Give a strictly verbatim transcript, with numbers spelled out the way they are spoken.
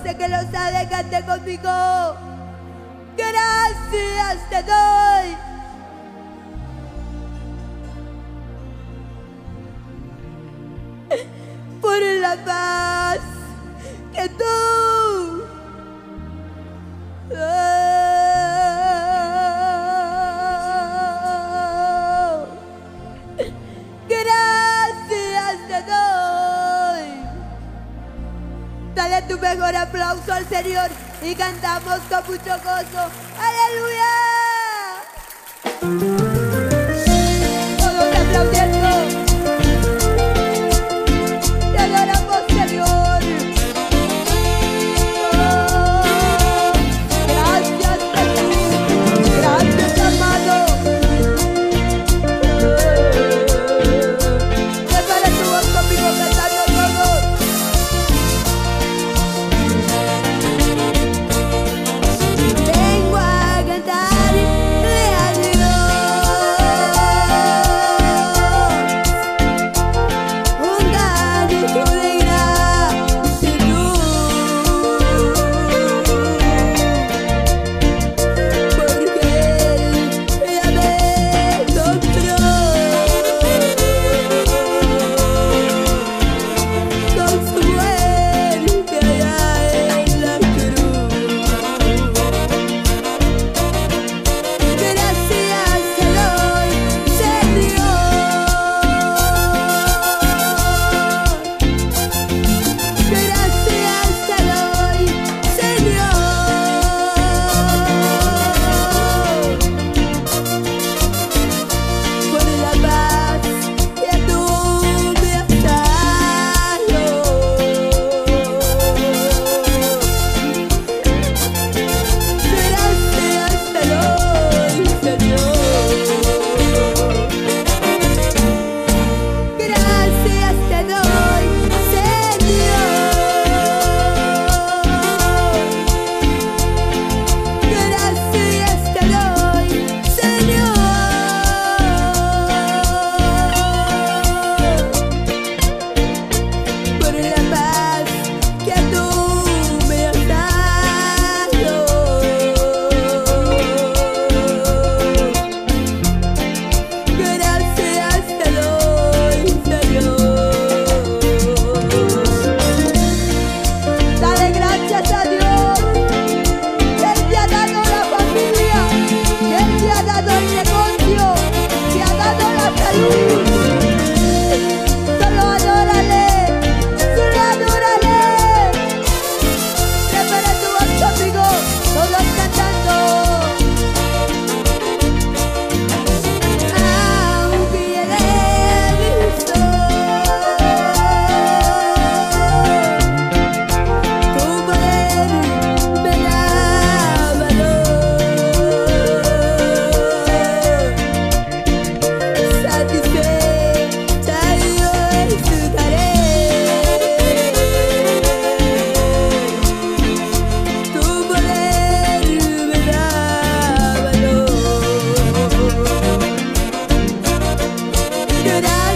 sé que lo sabes, cante conmigo. Gracias te doy. Por la paz que tú oh, gracias te doy. Dale tu mejor aplauso al Señor y cantamos con mucho gozo. ¡Aleluya! Todos aplaudiendo. Te adoramos, Señor. Oh, gracias, Jesús. Gracias, amado. Prepara tu voz conmigo cantando todos. Vengo a cantarle a Dios un canto de gratitud, porque Él ya me compró con su muerte allá en la cruz. Gracias te doy, Señor. Gracias te doy, Señor, por la paz que tú me has dado. Gracias te doy, Señor. Gracias te doy, Señor. Gracias te doy, Señor, por la paz que tú me has dado. Gracias te doy, Señor. Dale gracias a Dios, que Él te ha dado la familia, que Él te ha dado el negocio, te ha dado la salud. Solo adórale, solo adórale. Prepara tu voz conmigo, todos cantando. Aunque llegue mi tu poder me da valor. Satisfecha yo estaré. Tu poder me da valor. Gracias